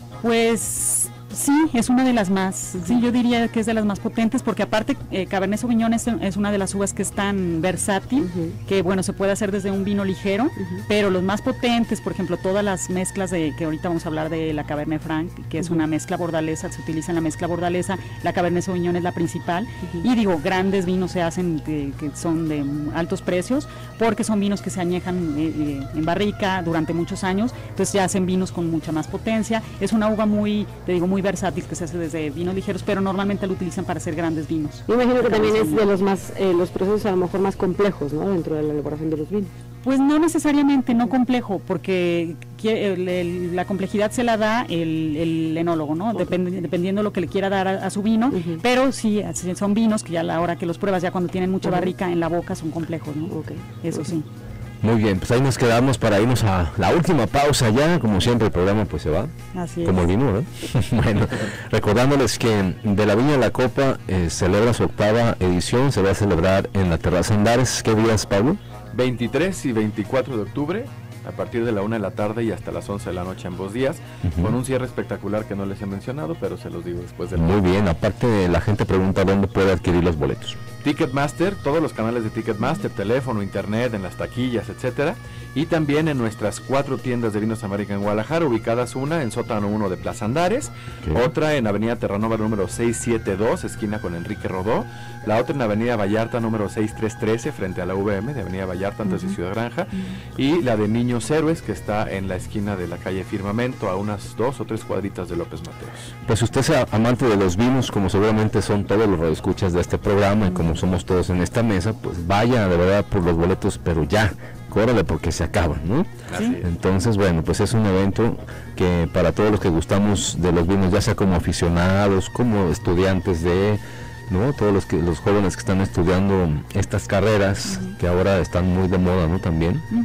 Pues sí, es una de las más, sí, yo diría que es de las más potentes, porque aparte eh, Cabernet Sauvignon es, es una de las uvas que es tan versátil, uh-huh. que bueno, se puede hacer desde un vino ligero, uh-huh. pero los más potentes, por ejemplo, todas las mezclas de, que ahorita vamos a hablar de la Cabernet Franc, que es uh-huh. una mezcla bordalesa, se utiliza en la mezcla bordalesa, la Cabernet Sauvignon es la principal, uh-huh. y digo, grandes vinos se hacen que, que son de altos precios, porque son vinos que se añejan eh, eh, en barrica durante muchos años, entonces ya hacen vinos con mucha más potencia, es una uva muy, te digo, muy versátil que se hace desde vinos ligeros, pero normalmente lo utilizan para hacer grandes vinos. Yo imagino que también es de los más, eh, los procesos a lo mejor más complejos, ¿no? Dentro de la elaboración de los vinos. Pues no necesariamente, no complejo, porque el, el, la complejidad se la da el, el enólogo, ¿no? Okay. Depend, dependiendo de lo que le quiera dar a, a su vino, uh-huh. pero sí, son vinos que ya a la hora que los pruebas, ya cuando tienen mucha uh-huh. barrica en la boca, son complejos, ¿no? Okay. Eso okay. sí. Muy bien, pues ahí nos quedamos para irnos a la última pausa ya, como siempre el programa pues se va, así es. Como el vino, ¿no? Bueno, recordándoles que de la Viña de la Copa eh, celebra su octava edición, se va a celebrar en la Terraza Andares. ¿Qué días, Pablo? veintitrés y veinticuatro de octubre, a partir de la una de la tarde y hasta las once de la noche ambos días, uh-huh. con un cierre espectacular que no les he mencionado, pero se los digo después del... Muy bien, aparte la gente pregunta dónde puede adquirir los boletos. Ticketmaster, todos los canales de Ticketmaster, teléfono, internet, en las taquillas, etcétera, y también en nuestras cuatro tiendas de Vinos América en Guadalajara, ubicadas una en Sótano uno de Plaza Andares, okay. otra en Avenida Terranova número seiscientos setenta y dos, esquina con Enrique Rodó, la otra en Avenida Vallarta número sesenta y tres trece, frente a la U V M de Avenida Vallarta antes uh-huh. de Ciudad Granja, uh-huh. y la de Niños Héroes, que está en la esquina de la calle Firmamento, a unas dos o tres cuadritas de López Mateos. Pues usted sea amante de los vinos, como seguramente son todos los radioescuchas de este programa, uh-huh. y como somos todos en esta mesa, pues vaya de verdad por los boletos, pero ya, córrele porque se acaban, ¿no? Así es. Entonces, bueno, pues es un evento que para todos los que gustamos de los vinos, ya sea como aficionados, como estudiantes de, ¿no? Todos los que los jóvenes que están estudiando estas carreras, uh-huh. que ahora están muy de moda, ¿no? También. Uh-huh.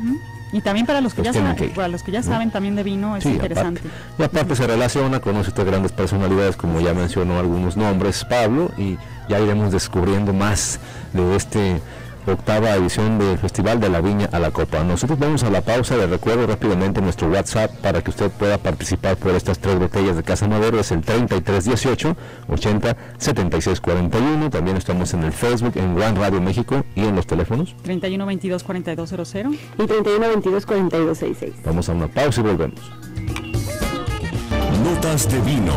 Y también para los que, pues ya, saben, que, para los que ya saben ¿no? también de vino es sí, interesante. Aparte, y aparte se relaciona, conoce estas grandes personalidades, como ya mencionó algunos nombres Pablo, y ya iremos descubriendo más de este octava edición del Festival de la Viña a la Copa. Nosotros vamos a la pausa. Les recuerdo rápidamente nuestro WhatsApp para que usted pueda participar por estas tres botellas de Casa Madero. Es el treinta y tres dieciocho ochenta setenta y seis cuarenta y uno. También estamos en el Facebook, en Gran Radio México, y en los teléfonos treinta y uno veintidós cuarenta y dos cero cero y treinta y uno veintidós cuarenta y dos sesenta y seis. Vamos a una pausa y volvemos. Notas de vino.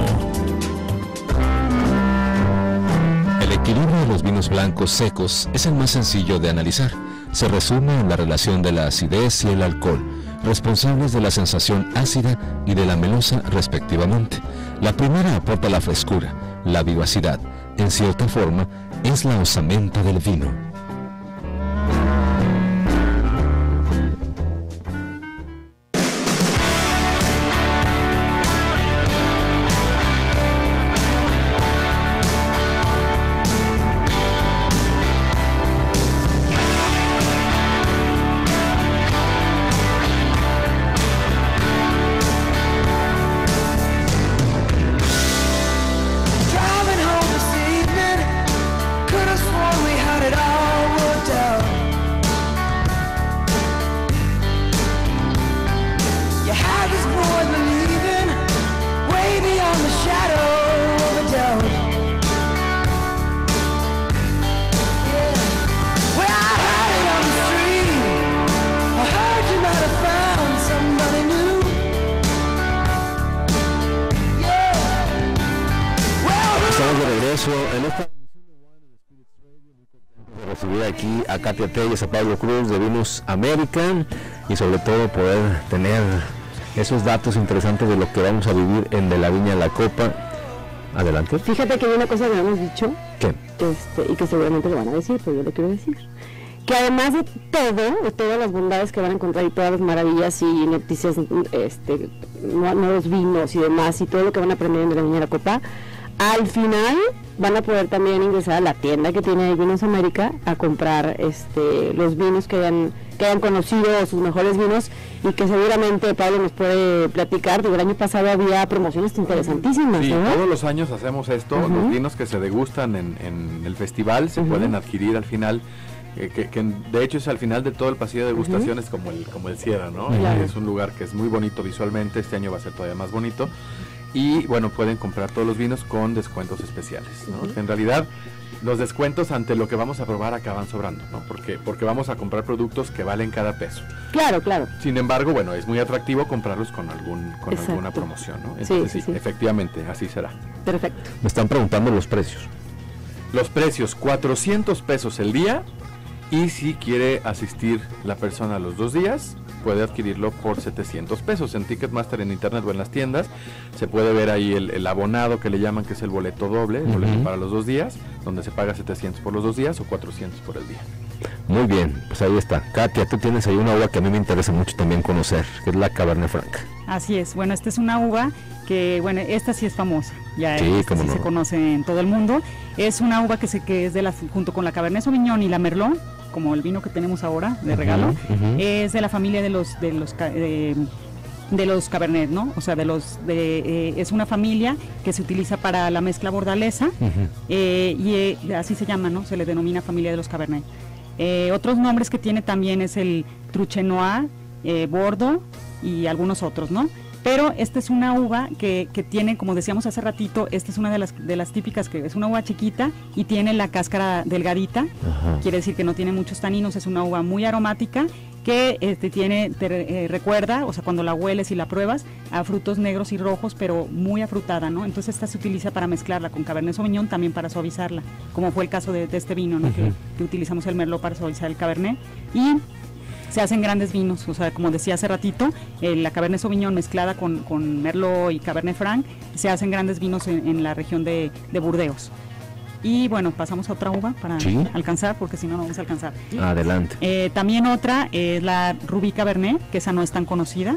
El equilibrio de los vinos blancos secos es el más sencillo de analizar. Se resume en la relación de la acidez y el alcohol, responsables de la sensación ácida y de la melosa respectivamente. La primera aporta la frescura, la vivacidad. En cierta forma, es la osamenta del vino. Recibir aquí a Katia Telles, a Pablo Cruz de Vinos American, y sobre todo poder tener esos datos interesantes de lo que vamos a vivir en De la Viña a la Copa. Adelante. Fíjate que hay una cosa que hemos dicho, ¿qué? Este, y que seguramente lo van a decir, pero yo le quiero decir, que además de todo, de todas las bondades que van a encontrar y todas las maravillas y noticias, este, nuevos vinos y demás, y todo lo que van a aprender en De la Viña a la Copa, al final van a poder también ingresar a la tienda que tiene Vinos América a comprar este los vinos que hayan, que hayan conocido, sus mejores vinos, y que seguramente Pablo nos puede platicar. El año pasado había promociones interesantísimas. Sí, ¿no? Todos los años hacemos esto. Uh-huh. Los vinos que se degustan en, en el festival se uh-huh. pueden adquirir al final. Eh, que, que de hecho es al final de todo el pasillo de degustaciones, uh-huh. como el como el Sierra, ¿no? Claro. Es un lugar que es muy bonito visualmente. Este año va a ser todavía más bonito. Y bueno, pueden comprar todos los vinos con descuentos especiales, ¿no? Uh-huh. En realidad, los descuentos ante lo que vamos a probar acaban sobrando, ¿no? Porque, porque vamos a comprar productos que valen cada peso. Claro, claro. Sin embargo, bueno, es muy atractivo comprarlos con algún con alguna promoción, ¿no? Entonces, sí, sí, sí, efectivamente, así será. Perfecto. Me están preguntando los precios. Los precios, cuatrocientos pesos el día, y si quiere asistir la persona a los dos días, puede adquirirlo por setecientos pesos en Ticketmaster, en internet o en las tiendas. Se puede ver ahí el, el abonado que le llaman, que es el boleto doble, el uh-huh. boleto para los dos días, donde se paga setecientos por los dos días o cuatrocientos por el día. Muy bien, pues ahí está. Katia, tú tienes ahí una uva que a mí me interesa mucho también conocer, que es la Cabernet Franc. Así es, bueno, esta es una uva que, bueno, esta sí es famosa, ya sí, esta sí no. se conoce en todo el mundo. Es una uva que, se, que es de la, junto con la Cabernet Sauvignon y la Merlot, como el vino que tenemos ahora de regalo, uh-huh, uh-huh. es de la familia de los de los de, de los Cabernet, ¿no? O sea, de los de eh, es una familia que se utiliza para la mezcla bordalesa, uh-huh. eh, y eh, así se llama, ¿no? Se le denomina familia de los Cabernet. Eh, otros nombres que tiene también es el Truchenoir, eh, Bordeaux y algunos otros, ¿no? Pero esta es una uva que, que tiene, como decíamos hace ratito, esta es una de las de las típicas, que es una uva chiquita y tiene la cáscara delgadita. Ajá. Quiere decir que no tiene muchos taninos, es una uva muy aromática que este, tiene, te eh, recuerda, o sea, cuando la hueles y la pruebas, a frutos negros y rojos, pero muy afrutada, ¿no? Entonces esta se utiliza para mezclarla con Cabernet Sauvignon, también para suavizarla, como fue el caso de, de este vino, ¿no? Uh-huh. que, que utilizamos el Merlot para suavizar el Cabernet. Y se hacen grandes vinos, o sea, como decía hace ratito, eh, la Cabernet Sauvignon mezclada con, con Merlot y Cabernet Franc, se hacen grandes vinos en, en la región de, de Burdeos. Y bueno, pasamos a otra uva para ¿sí? alcanzar, porque si no, no vamos a alcanzar. Adelante. Eh, también otra es la Rubí Cabernet, que esa no es tan conocida.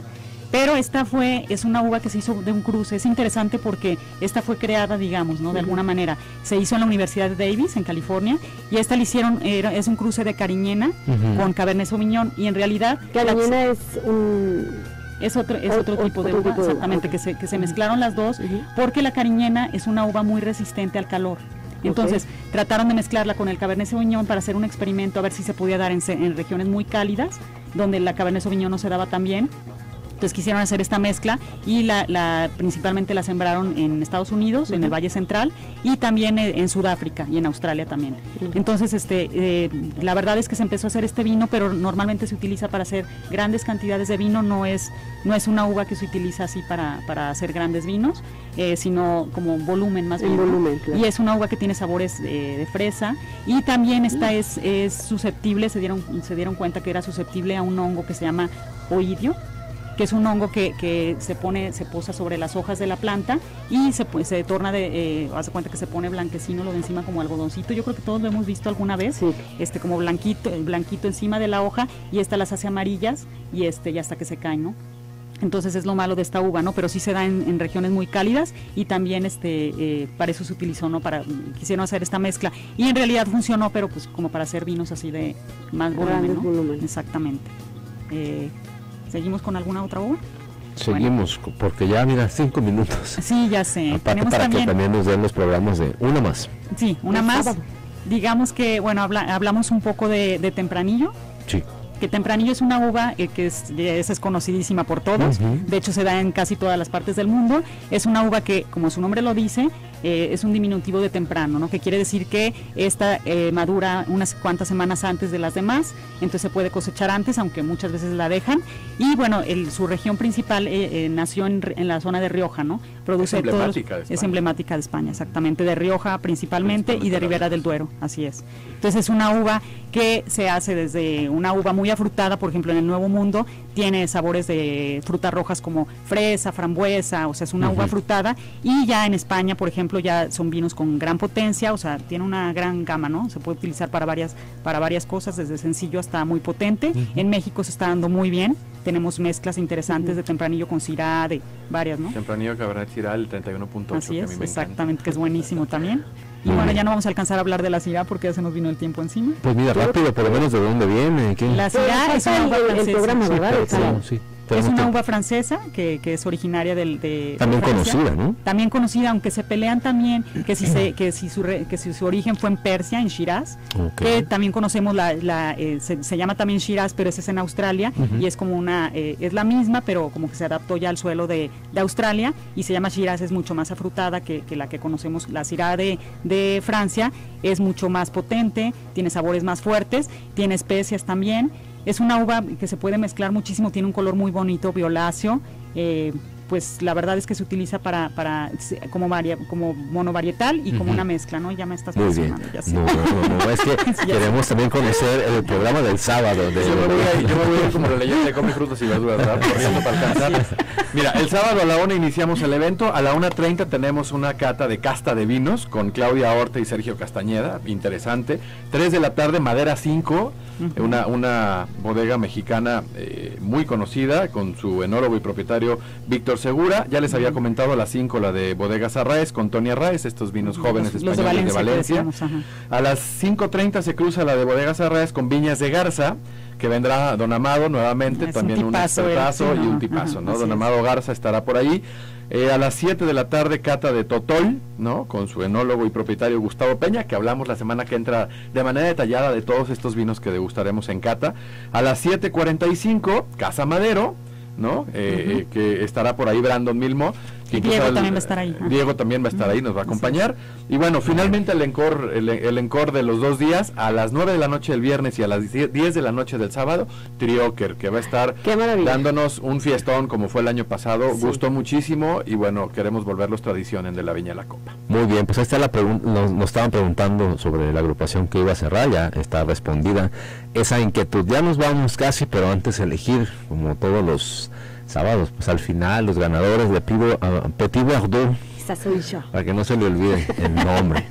Pero esta fue, es una uva que se hizo de un cruce. Es interesante porque esta fue creada, digamos, ¿no? De alguna manera. Se hizo en la Universidad de Davis, en California, y esta le hicieron, era, es un cruce de Cariñena uh-huh. con Cabernet Sauvignon, y en realidad... Cariñena es un... Es otro, es otro, otro tipo de uva, exactamente, que se, que se mezclaron las dos, uh-huh. porque la Cariñena es una uva muy resistente al calor. Entonces, okay. trataron de mezclarla con el Cabernet Sauvignon para hacer un experimento, a ver si se podía dar en, en regiones muy cálidas, donde la Cabernet Sauvignon no se daba tan bien. Entonces quisieron hacer esta mezcla y la, la principalmente la sembraron en Estados Unidos, uh-huh. en el Valle Central, y también en, en Sudáfrica y en Australia también. Uh-huh. Entonces, este, eh, la verdad es que se empezó a hacer este vino, pero normalmente se utiliza para hacer grandes cantidades de vino, no es, no es una uva que se utiliza así para, para hacer grandes vinos, eh, sino como volumen más bien. Volumen, claro. Y es una uva que tiene sabores eh, de fresa, y también esta uh-huh. es, es susceptible, se dieron, se dieron cuenta que era susceptible a un hongo que se llama oidio, que es un hongo que, que se pone, se posa sobre las hojas de la planta y se, se torna de, eh, hace cuenta que se pone blanquecino lo de encima como algodoncito. Yo creo que todos lo hemos visto alguna vez, sí. este como blanquito, blanquito encima de la hoja, y esta las hace amarillas y este y hasta que se caen, ¿no? Entonces es lo malo de esta uva, ¿no? Pero sí se da en, en regiones muy cálidas, y también este eh, para eso se utilizó, ¿no? Para, quisieron hacer esta mezcla, y en realidad funcionó, pero pues como para hacer vinos así de más volumen, ¿no? Volumen. Exactamente. Eh, ¿Seguimos con alguna otra uva? Seguimos, bueno. porque ya, mira, cinco minutos. Sí, ya sé. Aparte Tenemos para también, que también nos den los programas de una más. Sí, una el más. Sábado. Digamos que, bueno, habla, hablamos un poco de, de Tempranillo. Sí. Que Tempranillo es una uva eh, que es, es, es conocidísima por todos, uh-huh. de hecho se da en casi todas las partes del mundo. Es una uva que, como su nombre lo dice, eh, es un diminutivo de temprano, ¿no? Que quiere decir que esta eh, madura unas cuantas semanas antes de las demás, entonces se puede cosechar antes, aunque muchas veces la dejan. Y bueno, el, su región principal eh, eh, nació en, en la zona de Rioja, ¿no? Produce es emblemática todos, de España. Es emblemática de España, exactamente, de Rioja principalmente, principalmente y de Ribera del Duero, así es. Entonces es una uva que se hace desde una uva muy afrutada, por ejemplo en el Nuevo Mundo tiene sabores de frutas rojas como fresa, frambuesa, o sea es una uh-huh. uva afrutada, y ya en España, por ejemplo, ya son vinos con gran potencia, o sea tiene una gran gama, ¿no? Se puede utilizar para varias, para varias cosas, desde sencillo hasta muy potente. Uh-huh. En México se está dando muy bien, tenemos mezclas interesantes uh-huh. de Tempranillo con Syrah, de varias, ¿no? Tempranillo, Cabernet Syrah, el treinta y uno punto ocho. Así es, que a mí me exactamente, encanta. que es buenísimo también. Y bueno, ya no vamos a alcanzar a hablar de la Syrah porque ya se nos vino el tiempo encima. Pues mira, rápido, por lo menos de dónde viene. ¿Qué? La Syrah es una uva francesa. El programa, ¿verdad? Sí, sí. Es una uva francesa que, que es originaria del, de también de conocida, ¿no? También conocida, aunque se pelean también que si se, que si su re, que si su origen fue en Persia, en Shiraz, okay. que también conocemos la, la eh, se, se llama también Shiraz, pero ese es en Australia uh-huh. y es como una eh, es la misma, pero como que se adaptó ya al suelo de, de Australia, y se llama Shiraz, es mucho más afrutada que, que la que conocemos. La Syrah de, de Francia es mucho más potente, tiene sabores más fuertes, tiene especias también. Es una uva que se puede mezclar muchísimo, tiene un color muy bonito, violáceo, eh, pues la verdad es que se utiliza para, para como varia, como monovarietal y como uh-huh. una mezcla, ¿no? Ya me estás muy bien. Ya sé. No, no, no, no, es que sí, queremos también conocer el programa del sábado. De... Yo me voy a, yo me voy a ir como la leyenda de come frutas y verduras, ¿verdad? Corriendo para alcanzar. Mira, el sábado a la una iniciamos el evento, a la una treinta tenemos una cata de casta de vinos con Claudia Horta y Sergio Castañeda, interesante. tres de la tarde, Madera cinco, uh-huh. una, una bodega mexicana eh, muy conocida, con su enólogo y propietario Víctor Segura. Ya les había comentado a las cinco la de Bodegas Arraez con Tony Arraez, estos vinos jóvenes los, españoles los de Valencia. De Valencia. A las cinco treinta se cruza la de Bodegas Arraez con Viñas de Garza, que vendrá Don Amado nuevamente, es también un, un expertazo el, sí, y un tipazo, ajá, ¿no? Don Amado Garza estará por ahí. Eh, a las siete de la tarde, cata de Totol, ¿no? Con su enólogo y propietario Gustavo Peña, que hablamos la semana que entra de manera detallada de todos estos vinos que degustaremos en cata. A las siete cuarenta y cinco, Casa Madero, ¿no? Eh, uh-huh. eh, que estará por ahí Brandon Milmo. Y Diego el, también va a estar ahí. Diego también va a estar ahí, nos va a acompañar. Y bueno, finalmente el encore, el, el encore de los dos días, a las nueve de la noche del viernes y a las diez de la noche del sábado, Trioker, que va a estar dándonos un fiestón como fue el año pasado. Sí. Gustó muchísimo y bueno, queremos volverlos tradición en De la Viña a la Copa. Muy bien, pues ahí está la pregunta, nos, nos estaban preguntando sobre la agrupación que iba a cerrar, ya está respondida esa inquietud. Ya nos vamos casi, pero antes elegir, como todos los sábados, pues al final los ganadores le pido a Petit Verdot, esa soy yo, para que no se le olvide el nombre.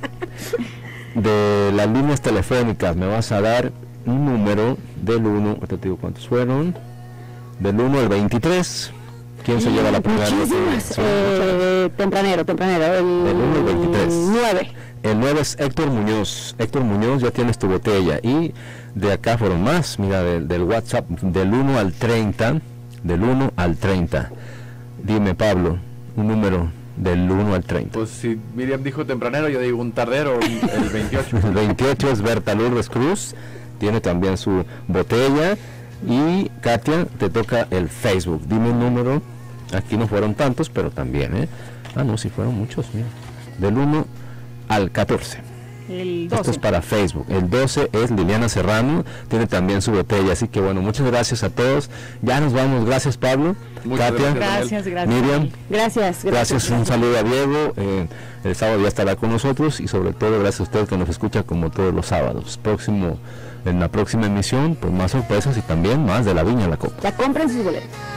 De las líneas telefónicas me vas a dar un número del uno, te digo cuántos fueron, del uno al veintitrés, ¿Quién se lleva la primera? Muchísimas. Eh, tempranero, tempranero. El, el uno y veintitrés. nueve. El nueve es Héctor Muñoz. Héctor Muñoz, ya tienes tu botella. Y de acá fueron más, mira, del, del WhatsApp, del uno al treinta. Del uno al treinta. Dime, Pablo, un número del uno al treinta. Pues si Miriam dijo tempranero, yo digo un tardero, el veintiocho. El veintiocho es Berta Lourdes Cruz, tiene también su botella. Y Katia, te toca el Facebook. Dime un número. Aquí no fueron tantos, pero también, ¿eh? Ah, no, sí fueron muchos, mira. Del uno al catorce. El doce. Esto es para Facebook. El doce es Liliana Serrano, tiene también su botella. Así que bueno, muchas gracias a todos. Ya nos vamos. Gracias, Pablo. Muchas Katia. Gracias, gracias. Miriam. Gracias, gracias. Gracias, un saludo a Diego. Eh, el sábado ya estará con nosotros y sobre todo gracias a usted que nos escucha como todos los sábados. Próximo, en la próxima emisión, pues más sorpresas y también más de la Viña La Copa. Ya compren sus boletos.